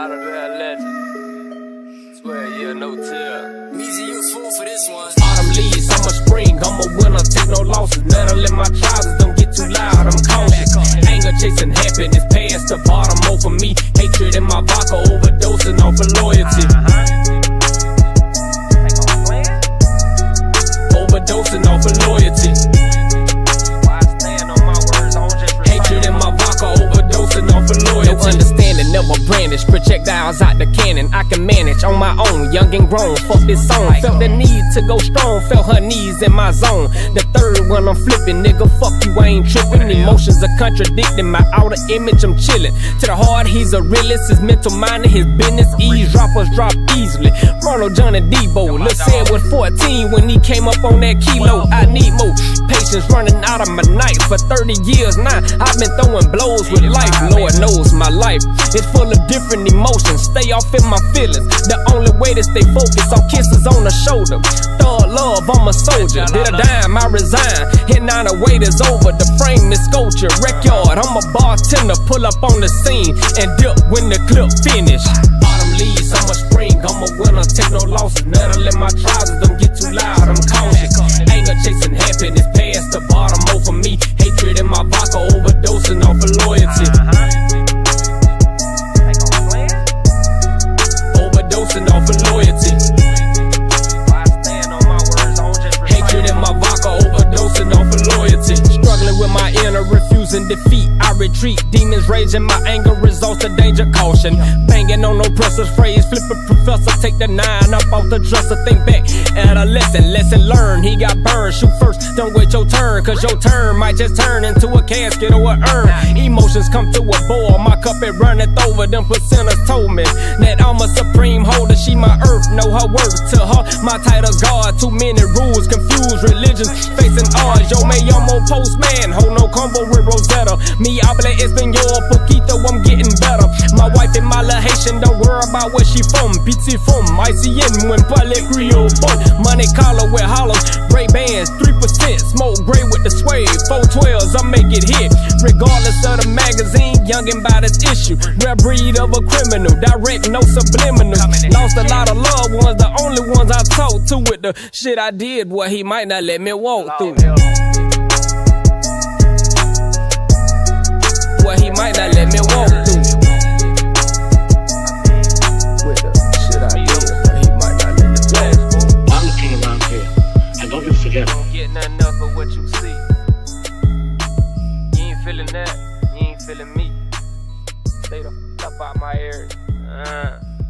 Out of that legend. Swear, yeah, no tear. Meezy, you a fool for this one. Autumn leaves, summer, spring, I'm a winner, take no losses. Metal in my trousers, don't get too loud, I'm cautious. Anger chasing happiness, past the bottom, over me. Hatred in my vodka, overdosing off of loyalty. Overdosing off of loyalty. Hatred in my vodka, overdosing off of loyalty. No understanding, never brandish projectiles out the cannon. I can manage on my own, young and grown. Fuck this song, felt the need to go strong. Felt her knees in my zone. The third one I'm flipping, nigga, fuck you, I ain't tripping. Emotions are contradicting, my outer image I'm chilling. To the heart, he's a realist, his mental mind and his business. Eavesdroppers drop easily. Ronald, John and Debo. Lil' Said was 14 when he came up on that kilo. I need more patience, running out of my night. For 30 years now, I've been throwing blows with life. Lord knows my life is full of different emotions. Stay off in my feelings. The only way to stay focused on kisses on the shoulder. Thug love, I'm a soldier. Did a dime, I resign. And now the wait is over. The frame is sculpture. Wreckyard, I'm a bartender. Pull up on the scene and dip when the clip finish. Autumn leaves, summer, spring, I'm a winner. Take no losses. Metal in my trousers, don't get too loud, I'm cautious. Anger chasing happiness, past the bottom, over me. Hatred in my vodka, overdosing off of loyalty. Overdosing off of loyalty. Hatred in my vodka, overdosing off of loyalty. Struggling with my inner, refusing defeat. I retreat, demons raging, my anger results to danger, caution. Banging on oppressor's phrase, flip a professor, take the 9 up off the dresser. Think back at a lesson learned. He got burned, shoot first, don't wait your turn, cause your turn might just turn into a casket or an urn. Emotions come to a boil, my cup it runneth over. Them percenters told me that I'm a supreme holder. She my earth, know her worth. To her, my title's God. Too many rules, confused religions, facing odds. Yo me llamo postman, hold no combo with Rosetta. Mi habla español, poquito, I'm getting better. My wife in my Haitian, don't worry about where she from. Pizzi from ICN, when parle Creole. Money collar with hollows, Ray bands, 3%. Smoke gray with the suede, 412s, I make it hit. Regardless of the magazine, youngin' by this issue. Rare breed of a criminal, direct, no subliminal. Lost a lot of loved ones, the only ones I talk to with the shit I did, boy, he might not let me walk through. Boy, he might not let me walk through. With the shit I did, boy, he might not let me walk through. I'm the king around here, and don't you forget. Don't get nothing else but what you see. You ain't feeling that, you ain't feeling me. Stay the fuck out my area.